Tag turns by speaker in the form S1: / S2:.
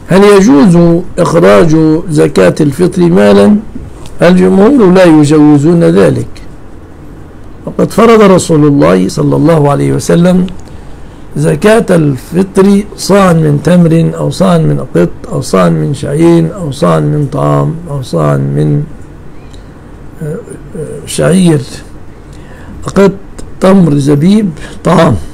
S1: هل يجوز إخراج زكاة الفطر مالا؟ الجمهور لا يجوزون ذلك، وقد فرض رسول الله صلى الله عليه وسلم زكاة الفطر صاعا من تمر أو صاعا من قط أو صاعا من شعير أو صاعا من طعام أو صاعا من شعير، قط، تمر، زبيب، طعام.